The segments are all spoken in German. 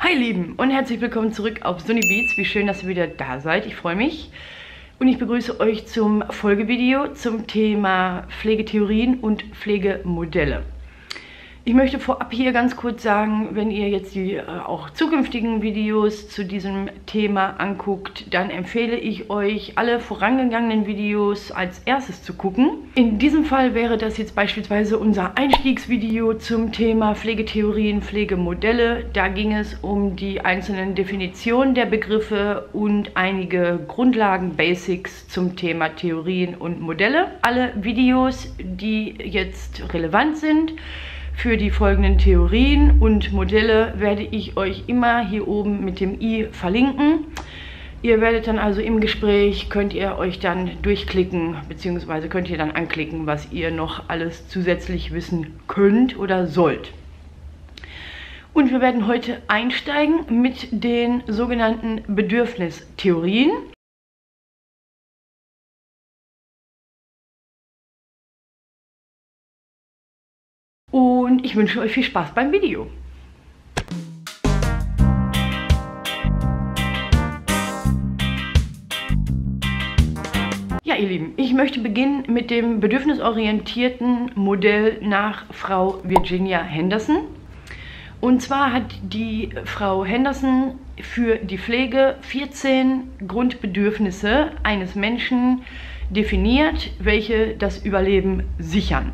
Hi Lieben und herzlich willkommen zurück auf Sunny Beats. Wie schön, dass ihr wieder da seid. Ich freue mich. Und ich begrüße euch zum Folgevideo zum Thema Pflegetheorien und Pflegemodelle. Ich möchte vorab hier ganz kurz sagen, wenn ihr jetzt die auch zukünftigen Videos zu diesem Thema anguckt, dann empfehle ich euch, alle vorangegangenen Videos als erstes zu gucken. In diesem Fall wäre das jetzt beispielsweise unser Einstiegsvideo zum Thema Pflegetheorien, Pflegemodelle. Da ging es um die einzelnen Definitionen der Begriffe und einige Grundlagen, Basics zum Thema Theorien und Modelle. Alle Videos, die jetzt relevant sind für die folgenden Theorien und Modelle, werde ich euch immer hier oben mit dem i verlinken. Ihr werdet dann also im Gespräch, könnt ihr euch dann durchklicken, beziehungsweise könnt ihr dann anklicken, was ihr noch alles zusätzlich wissen könnt oder sollt. Und wir werden heute einsteigen mit den sogenannten Bedürfnistheorien. Und ich wünsche euch viel Spaß beim Video. Ja, ihr Lieben, ich möchte beginnen mit dem bedürfnisorientierten Modell nach Frau Virginia Henderson. Und zwar hat die Frau Henderson für die Pflege 14 Grundbedürfnisse eines Menschen definiert, welche das Überleben sichern.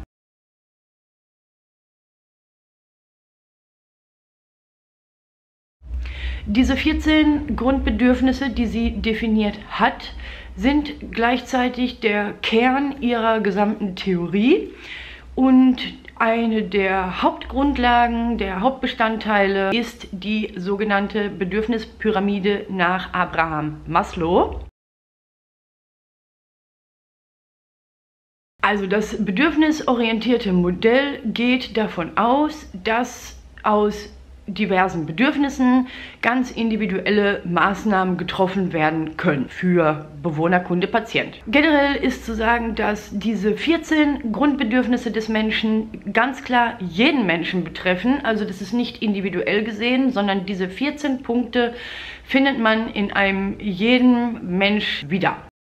Diese 14 Grundbedürfnisse, die sie definiert hat, sind gleichzeitig der Kern ihrer gesamten Theorie und eine der Hauptgrundlagen, der Hauptbestandteile ist die sogenannte Bedürfnispyramide nach Abraham Maslow. Also das bedürfnisorientierte Modell geht davon aus, dass aus diversen Bedürfnissen ganz individuelle Maßnahmen getroffen werden können für Bewohner, Kunde, Patient. Generell ist zu sagen, dass diese 14 Grundbedürfnisse des Menschen ganz klar jeden Menschen betreffen. Also das ist nicht individuell gesehen, sondern diese 14 Punkte findet man in einem jeden Mensch wieder.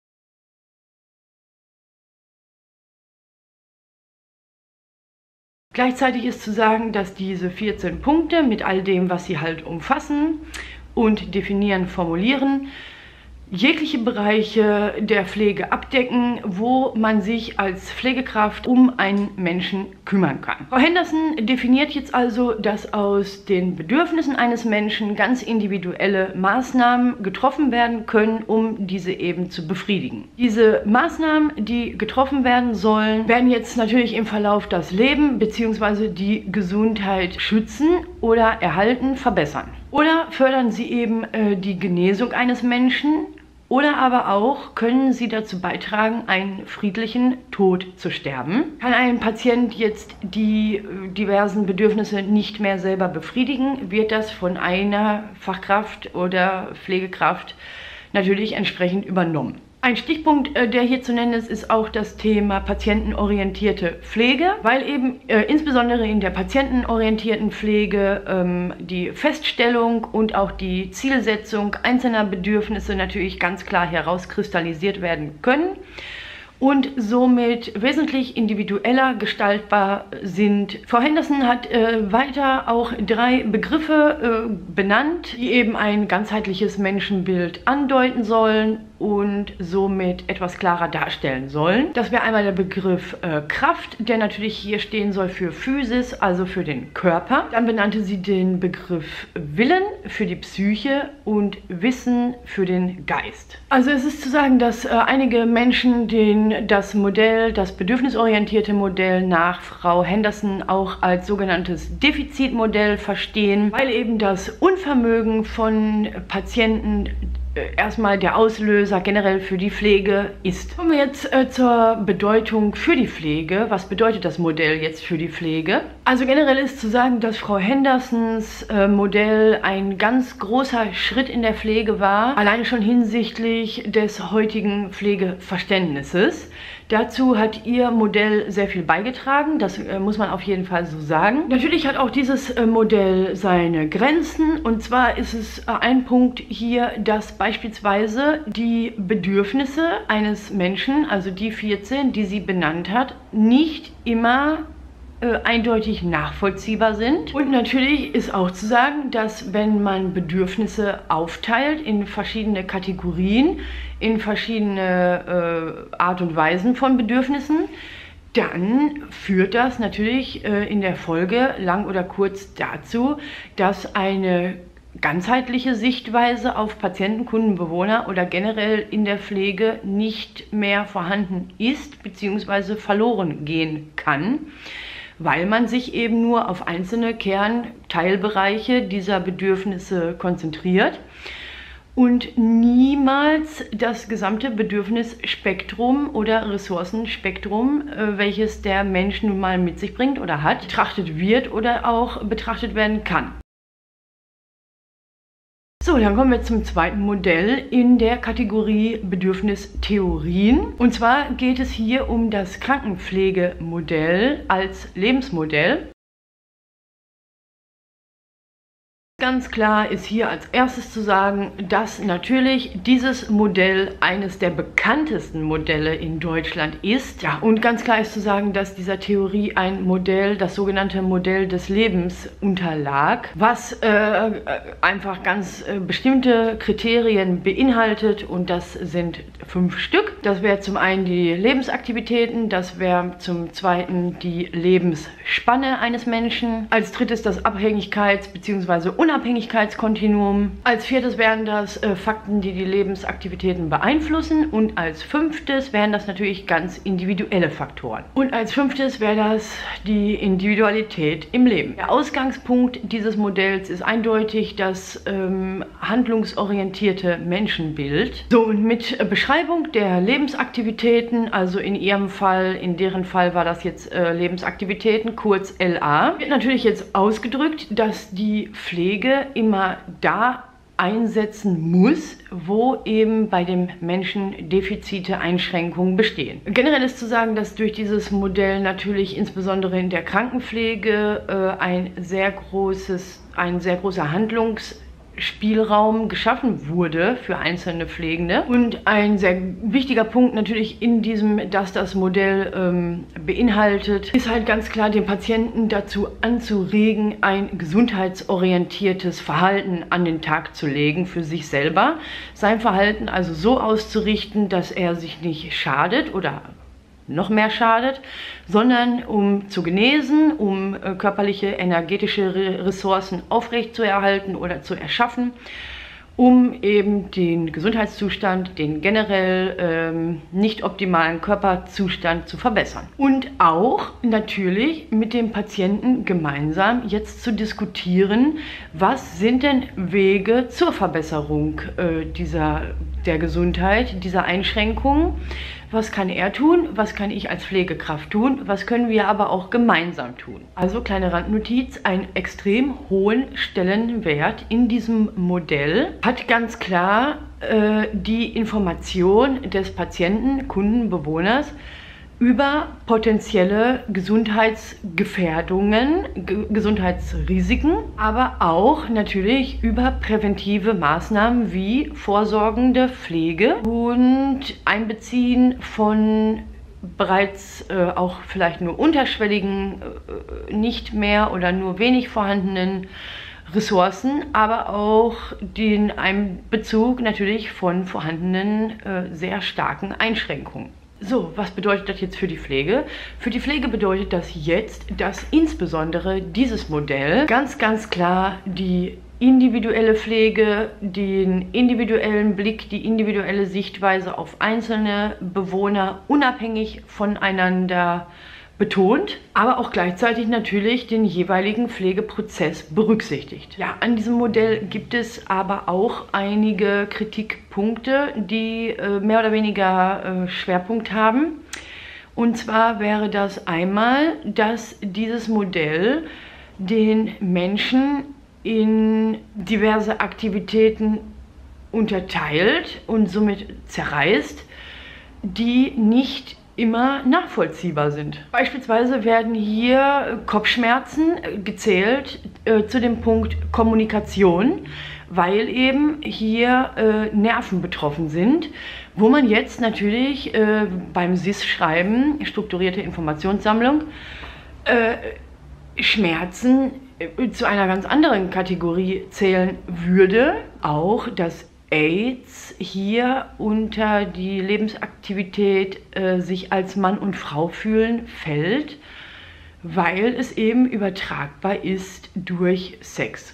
Gleichzeitig ist zu sagen, dass diese 14 Punkte mit all dem, was sie halt umfassen und definieren, formulieren, jegliche Bereiche der Pflege abdecken, wo man sich als Pflegekraft um einen Menschen kümmern kann. Frau Henderson definiert jetzt also, dass aus den Bedürfnissen eines Menschen ganz individuelle Maßnahmen getroffen werden können, um diese eben zu befriedigen. Diese Maßnahmen, die getroffen werden sollen, werden jetzt natürlich im Verlauf das Leben bzw. die Gesundheit schützen oder erhalten, verbessern. Oder fördern sie eben die Genesung eines Menschen, oder aber auch können sie dazu beitragen, einen friedlichen Tod zu sterben. Kann ein Patient jetzt die diversen Bedürfnisse nicht mehr selber befriedigen, wird das von einer Fachkraft oder Pflegekraft natürlich entsprechend übernommen. Ein Stichpunkt, der hier zu nennen ist, ist auch das Thema patientenorientierte Pflege, weil eben insbesondere in der patientenorientierten Pflege die Feststellung und auch die Zielsetzung einzelner Bedürfnisse natürlich ganz klar herauskristallisiert werden können und somit wesentlich individueller gestaltbar sind. Frau Henderson hat weiter auch 3 Begriffe benannt, die eben ein ganzheitliches Menschenbild andeuten sollen und somit etwas klarer darstellen sollen. Das wäre einmal der Begriff Kraft, der natürlich hier stehen soll für Physis, also für den Körper. Dann benannte sie den Begriff Willen für die Psyche und Wissen für den Geist. Also es ist zu sagen, dass einige Menschen das Modell, das bedürfnisorientierte Modell nach Frau Henderson auch als sogenanntes Defizitmodell verstehen, weil eben das Unvermögen von Patienten erstmal der Auslöser generell für die Pflege ist. Kommen wir jetzt zur Bedeutung für die Pflege. Was bedeutet das Modell jetzt für die Pflege? Also generell ist zu sagen, dass Frau Hendersons Modell ein ganz großer Schritt in der Pflege war, alleine schon hinsichtlich des heutigen Pflegeverständnisses. Dazu hat ihr Modell sehr viel beigetragen, das muss man auf jeden Fall so sagen. Natürlich hat auch dieses Modell seine Grenzen, und zwar ist es ein Punkt hier, dass beispielsweise die Bedürfnisse eines Menschen, also die 14, die sie benannt hat, nicht immer eindeutig nachvollziehbar sind. Und natürlich ist auch zu sagen, dass wenn man Bedürfnisse aufteilt in verschiedene Kategorien, in verschiedene Art und Weisen von Bedürfnissen, dann führt das natürlich in der Folge lang oder kurz dazu, dass eine ganzheitliche Sichtweise auf Patienten, Kunden, Bewohner oder generell in der Pflege nicht mehr vorhanden ist bzw. verloren gehen kann, weil man sich eben nur auf einzelne Kernteilbereiche dieser Bedürfnisse konzentriert und niemals das gesamte Bedürfnisspektrum oder Ressourcenspektrum, welches der Mensch nun mal mit sich bringt oder hat, betrachtet wird oder auch betrachtet werden kann. So, dann kommen wir zum zweiten Modell in der Kategorie Bedürfnistheorien. Und zwar geht es hier um das Krankenpflegemodell als Lebensmodell. Ganz klar ist hier als erstes zu sagen, dass natürlich dieses Modell eines der bekanntesten Modelle in Deutschland ist. Ja, und ganz klar ist zu sagen, dass dieser Theorie ein Modell, das sogenannte Modell des Lebens, unterlag, was einfach ganz bestimmte Kriterien beinhaltet, und das sind 5 Stück. Das wäre zum einen die Lebensaktivitäten, das wäre zum zweiten die Lebensspanne eines Menschen, als drittes das Abhängigkeits- bzw. Unabhängigkeitskontinuum. Als viertes wären das Fakten, die die Lebensaktivitäten beeinflussen, und als fünftes wären das natürlich ganz individuelle Faktoren. Und als fünftes wäre das die Individualität im Leben. Der Ausgangspunkt dieses Modells ist eindeutig das handlungsorientierte Menschenbild. So, und mit Beschreibung der Lebensaktivitäten, also in ihrem Fall, in deren Fall war das jetzt Lebensaktivitäten, kurz LA, wird natürlich jetzt ausgedrückt, dass die Pflege immer da einsetzen muss, wo eben bei dem Menschen Defizite, Einschränkungen bestehen. Generell ist zu sagen, dass durch dieses Modell natürlich insbesondere in der Krankenpflege ein sehr großer Handlungsspielraum geschaffen wurde für einzelne Pflegende. Und ein sehr wichtiger Punkt natürlich in diesem, dass das Modell beinhaltet, ist halt ganz klar, den Patienten dazu anzuregen, ein gesundheitsorientiertes Verhalten an den Tag zu legen für sich selber. Sein Verhalten also so auszurichten, dass er sich nicht schadet oder noch mehr schadet, sondern um zu genesen, um körperliche, energetische Ressourcen aufrechtzuerhalten oder zu erschaffen, um eben den Gesundheitszustand, den generell nicht optimalen Körperzustand zu verbessern. Und auch natürlich mit dem Patienten gemeinsam jetzt zu diskutieren, was sind denn Wege zur Verbesserung der Gesundheit, dieser Einschränkungen. Was kann er tun? Was kann ich als Pflegekraft tun? Was können wir aber auch gemeinsam tun? Also kleine Randnotiz, einen extrem hohen Stellenwert in diesem Modell hat ganz klar die Information des Patienten, Kunden, Bewohners über potenzielle Gesundheitsgefährdungen, Gesundheitsrisiken, aber auch natürlich über präventive Maßnahmen wie vorsorgende Pflege und Einbeziehen von bereits auch vielleicht nur unterschwelligen, nicht mehr oder nur wenig vorhandenen Ressourcen, aber auch den Einbezug natürlich von vorhandenen sehr starken Einschränkungen. So, was bedeutet das jetzt für die Pflege? Für die Pflege bedeutet das jetzt, dass insbesondere dieses Modell ganz klar die individuelle Pflege, den individuellen Blick, die individuelle Sichtweise auf einzelne Bewohner unabhängig voneinander betont, aber auch gleichzeitig natürlich den jeweiligen Pflegeprozess berücksichtigt. Ja, an diesem Modell gibt es aber auch einige Kritikpunkte, die mehr oder weniger Schwerpunkt haben. Und zwar wäre das einmal, dass dieses Modell den Menschen in diverse Aktivitäten unterteilt und somit zerreißt, die nicht immer nachvollziehbar sind. Beispielsweise werden hier Kopfschmerzen gezählt zu dem Punkt Kommunikation, weil eben hier Nerven betroffen sind, wo man jetzt natürlich beim SIS-Schreiben, strukturierte Informationssammlung, Schmerzen zu einer ganz anderen Kategorie zählen würde. Auch das AIDS hier unter die Lebensaktivität sich als Mann und Frau fühlen fällt, weil es eben übertragbar ist durch Sex.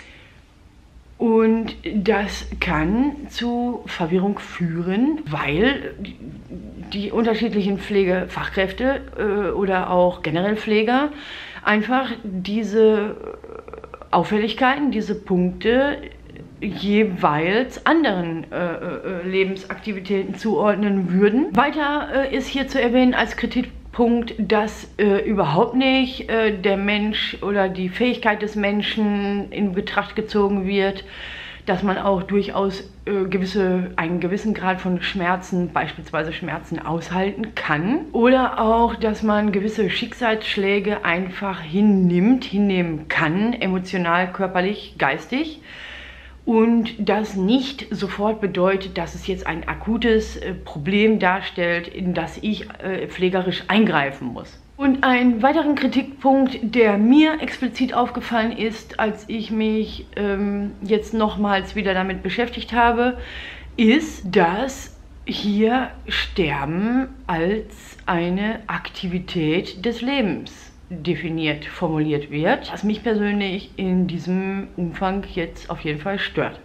Und das kann zu Verwirrung führen, weil die unterschiedlichen Pflegefachkräfte oder auch generell Pfleger einfach diese Auffälligkeiten, diese Punkte jeweils anderen Lebensaktivitäten zuordnen würden. Weiter ist hier zu erwähnen als Kritikpunkt, dass überhaupt nicht der Mensch oder die Fähigkeit des Menschen in Betracht gezogen wird, dass man auch durchaus einen gewissen Grad von Schmerzen, beispielsweise Schmerzen, aushalten kann. Oder auch, dass man gewisse Schicksalsschläge einfach hinnehmen kann, emotional, körperlich, geistig. Und das nicht sofort bedeutet, dass es jetzt ein akutes Problem darstellt, in das ich pflegerisch eingreifen muss. Und ein weiterer Kritikpunkt, der mir explizit aufgefallen ist, als ich mich jetzt nochmals wieder damit beschäftigt habe, ist, dass hier Sterben als eine Aktivität des Lebens definiert, formuliert wird, was mich persönlich in diesem Umfang jetzt auf jeden Fall stört.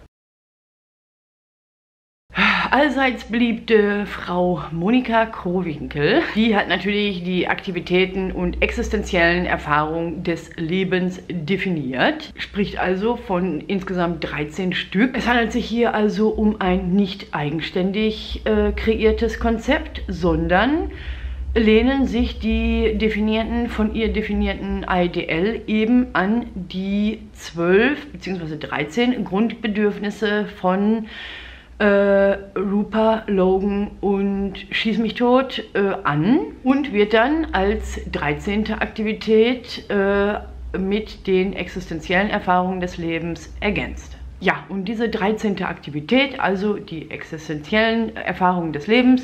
Allseits beliebte Frau Monika Krohwinkel, die hat natürlich die Aktivitäten und existenziellen Erfahrungen des Lebens definiert, spricht also von insgesamt 13 Stück. Es handelt sich hier also um ein nicht eigenständig kreiertes Konzept, sondern lehnen sich die von ihr definierten IDL eben an die 12 bzw. 13 Grundbedürfnisse von Rupa, Logan und Schieß mich tot an und wird dann als 13. Aktivität mit den existenziellen Erfahrungen des Lebens ergänzt. Ja, und diese 13. Aktivität, also die existenziellen Erfahrungen des Lebens,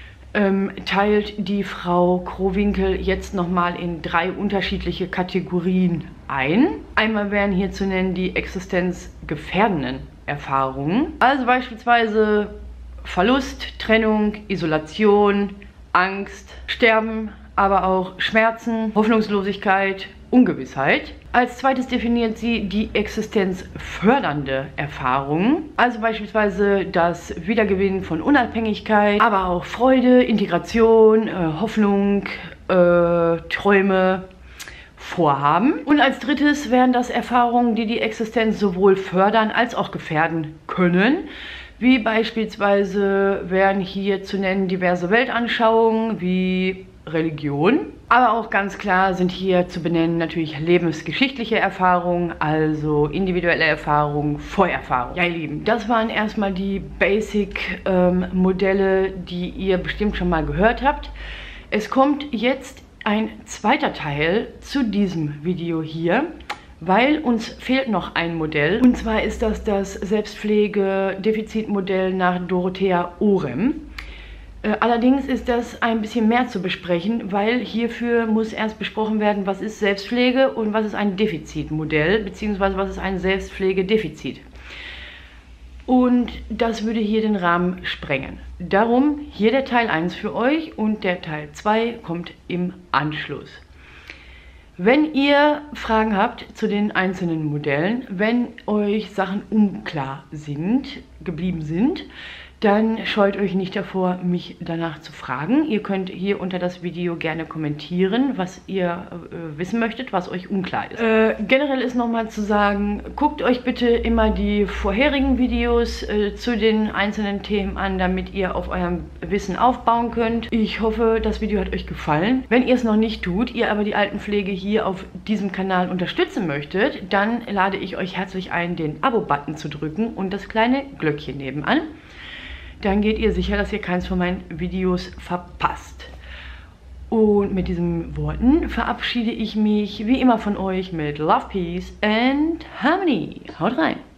teilt die Frau Krohwinkel jetzt nochmal in 3 unterschiedliche Kategorien ein. Einmal wären hier zu nennen die existenzgefährdenden Erfahrungen, also beispielsweise Verlust, Trennung, Isolation, Angst, Sterben, aber auch Schmerzen, Hoffnungslosigkeit, Ungewissheit. Als zweites definiert sie die existenzfördernde Erfahrung, also beispielsweise das Wiedergewinnen von Unabhängigkeit, aber auch Freude, Integration, Hoffnung, Träume, Vorhaben. Und als drittes wären das Erfahrungen, die die Existenz sowohl fördern als auch gefährden können, wie beispielsweise wären hier zu nennen diverse Weltanschauungen wie Religion. Aber auch ganz klar sind hier zu benennen natürlich lebensgeschichtliche Erfahrungen, also individuelle Erfahrungen, Vorerfahrungen. Ja, ihr Lieben, das waren erstmal die Basic-Modelle, die ihr bestimmt schon mal gehört habt. Es kommt jetzt ein zweiter Teil zu diesem Video hier, weil uns fehlt noch ein Modell. Und zwar ist das das Selbstpflegedefizitmodell nach Dorothea Orem. Allerdings ist das ein bisschen mehr zu besprechen, weil hierfür muss erst besprochen werden, was ist Selbstpflege und was ist ein Defizitmodell, beziehungsweise was ist ein Selbstpflegedefizit. Und das würde hier den Rahmen sprengen. Darum hier der Teil 1 für euch und der Teil 2 kommt im Anschluss. Wenn ihr Fragen habt zu den einzelnen Modellen, wenn euch Sachen unklar geblieben sind, dann scheut euch nicht davor, mich danach zu fragen. Ihr könnt hier unter das Video gerne kommentieren, was ihr wissen möchtet, was euch unklar ist. Generell ist nochmal zu sagen, guckt euch bitte immer die vorherigen Videos zu den einzelnen Themen an, damit ihr auf eurem Wissen aufbauen könnt. Ich hoffe, das Video hat euch gefallen. Wenn ihr es noch nicht tut, ihr aber die Altenpflege hier auf diesem Kanal unterstützen möchtet, dann lade ich euch herzlich ein, den Abo-Button zu drücken und das kleine Glöckchen nebenan. Dann geht ihr sicher, dass ihr keins von meinen Videos verpasst. Und mit diesen Worten verabschiede ich mich wie immer von euch mit Love, Peace and Harmony. Haut rein!